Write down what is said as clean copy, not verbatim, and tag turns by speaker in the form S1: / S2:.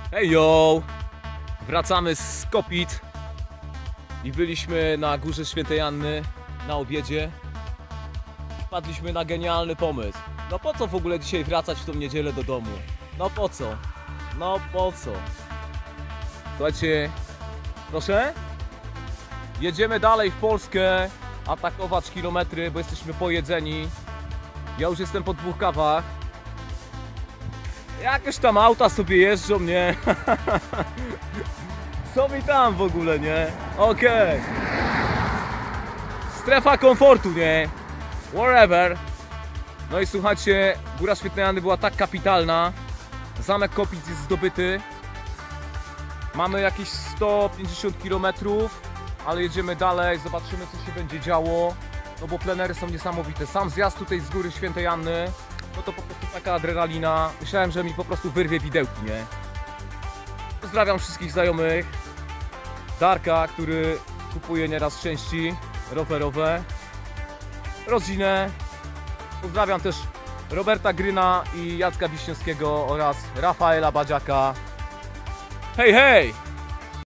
S1: Hej yo! Wracamy z Kopit i byliśmy na Górze Świętej Anny na obiedzie i wpadliśmy na genialny pomysł. No po co w ogóle dzisiaj wracać w tą niedzielę do domu? No po co? No po co? Słuchajcie, proszę? Jedziemy dalej w Polskę, atakować kilometry, bo jesteśmy pojedzeni. Ja już jestem po 2 kawach. Jakieś tam auta sobie jeżdżą, nie? Co mi tam w ogóle, nie? Okej. Strefa komfortu, nie? Wherever. No i słuchajcie, Góra Świętej Anny była tak kapitalna. Zamek Kopit jest zdobyty. Mamy jakieś 150 km, ale jedziemy dalej, zobaczymy co się będzie działo. No bo plenery są niesamowite. Sam zjazd tutaj z Góry Świętej Anny, no to po prostu taka adrenalina. Myślałem, że mi po prostu wyrwie widełki, nie? Pozdrawiam wszystkich znajomych. Darka, który kupuje nieraz części rowerowe. Rodzinę. Pozdrawiam też Roberta Gryna i Jacka Wiśniewskiego oraz Rafaela Badziaka. Hej, hej!